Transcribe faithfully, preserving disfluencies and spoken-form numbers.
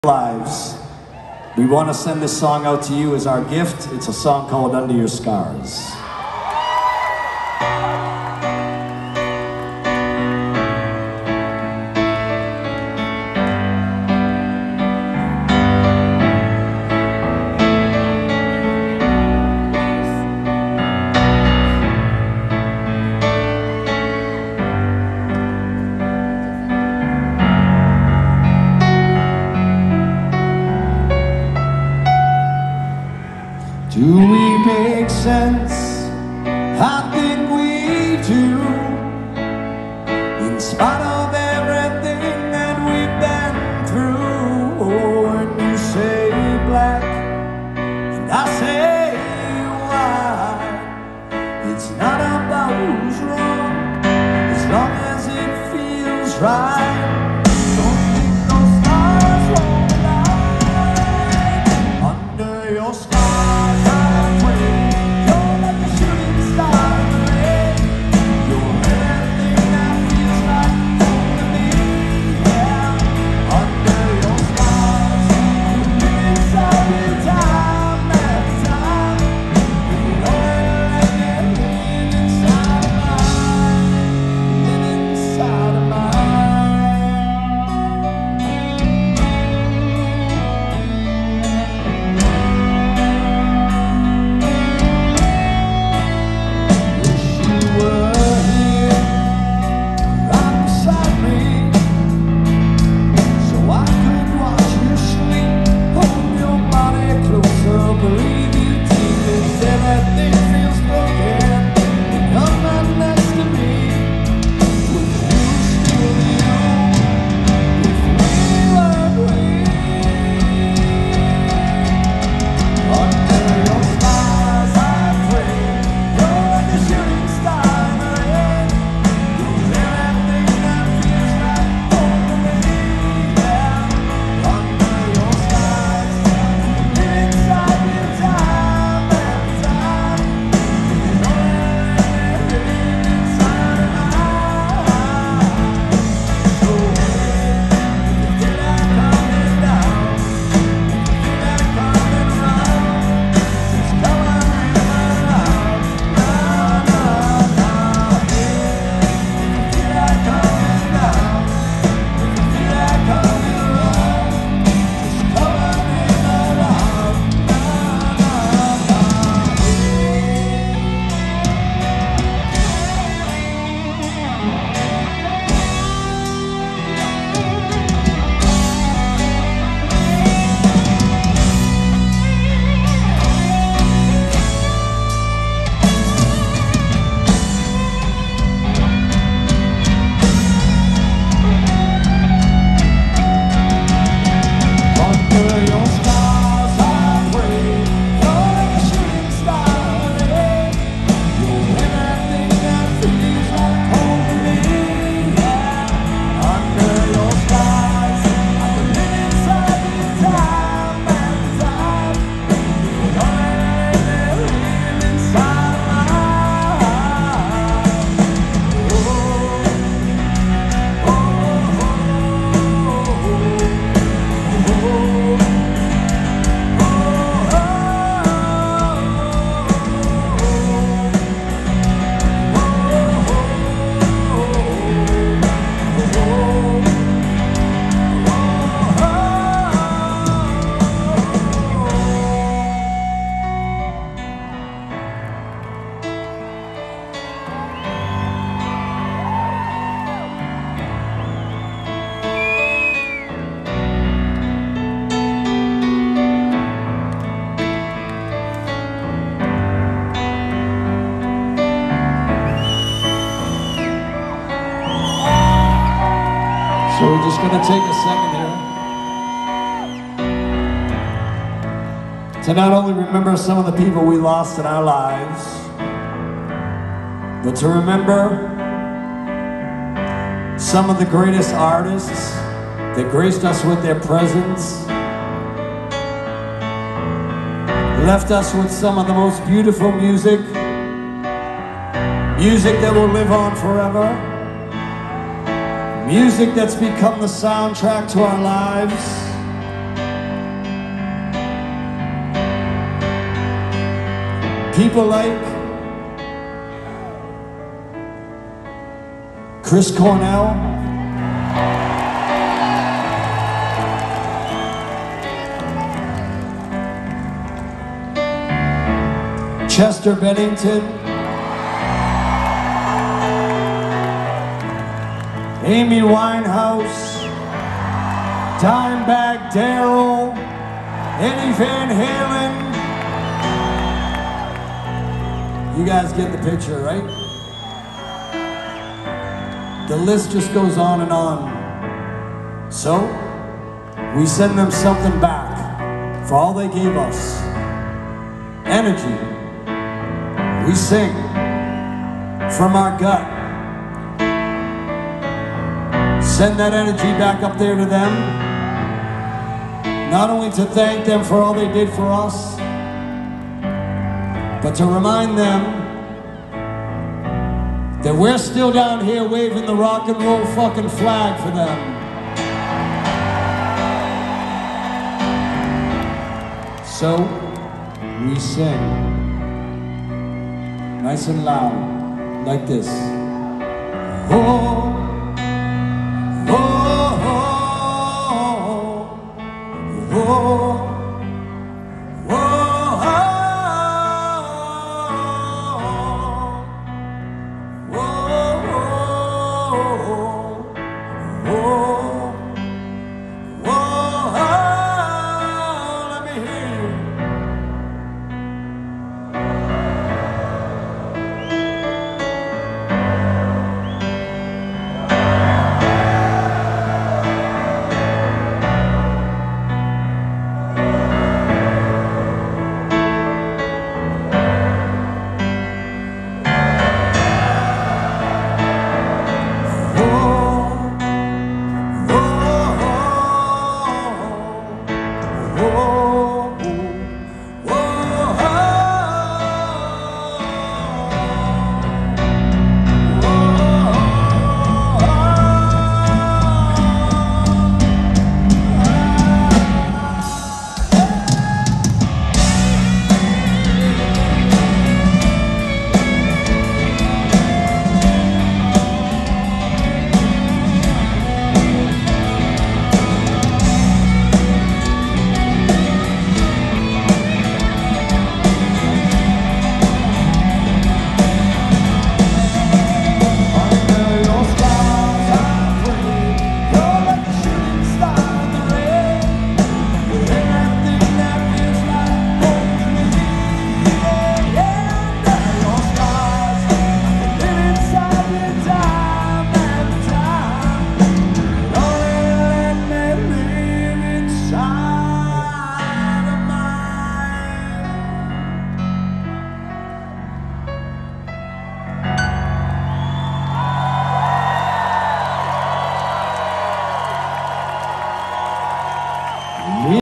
Lives. We want to send this song out to you as our gift. It's a song called Under Your Scars. Do we make sense? I think we do. In spite of everything that we've been through. Oh, and you say black, and I say white. It's not about who's wrong, as long as it feels right. Don't think those stars won't align under your sky. So we're just going to take a second here to not only remember some of the people we lost in our lives, but to remember some of the greatest artists that graced us with their presence, left us with some of the most beautiful music, music that will live on forever. Music that's become the soundtrack to our lives. people like Chris Cornell, Chester Bennington, Amy Winehouse, Dimebag Darrell, Eddie Van Halen. You guys get the picture, right? The list just goes on and on. So, we send them something back for all they gave us. Energy. We sing from our gut. Send that energy back up there to them. Not only to thank them for all they did for us, but to remind them that we're still down here waving the rock and roll fucking flag for them. So, we sing nice and loud, like this. Oh.